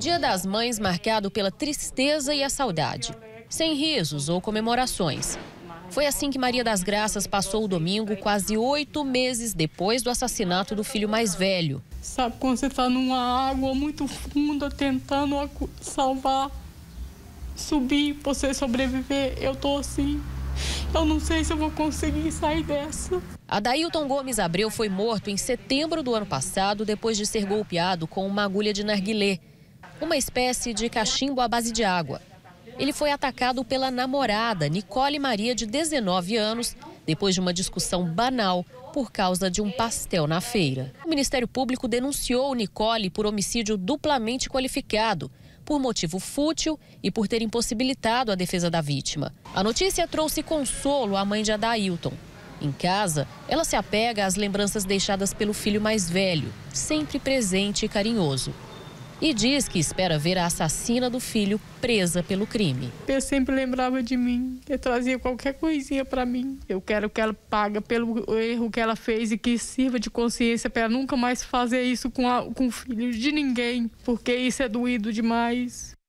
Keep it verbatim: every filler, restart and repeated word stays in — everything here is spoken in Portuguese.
Dia das Mães marcado pela tristeza e a saudade, sem risos ou comemorações. Foi assim que Maria das Graças passou o domingo, quase oito meses depois do assassinato do filho mais velho. Sabe quando você está numa água muito funda, tentando salvar, subir, você sobreviver? Eu tô assim. Eu não sei se eu vou conseguir sair dessa. Adailton Gomes Abreu foi morto em setembro do ano passado depois de ser golpeado com uma agulha de narguilé, uma espécie de cachimbo à base de água. Ele foi atacado pela namorada, Nicole Maria, de dezenove anos, depois de uma discussão banal por causa de um pastel na feira. O Ministério Público denunciou Nicole por homicídio duplamente qualificado, por motivo fútil e por ter impossibilitado a defesa da vítima. A notícia trouxe consolo à mãe de Adailton. Em casa, ela se apega às lembranças deixadas pelo filho mais velho, sempre presente e carinhoso. E diz que espera ver a assassina do filho presa pelo crime. Eu sempre lembrava de mim, eu trazia qualquer coisinha para mim. Eu quero que ela pague pelo erro que ela fez e que sirva de consciência para nunca mais fazer isso com, a, com o filho de ninguém, porque isso é doído demais.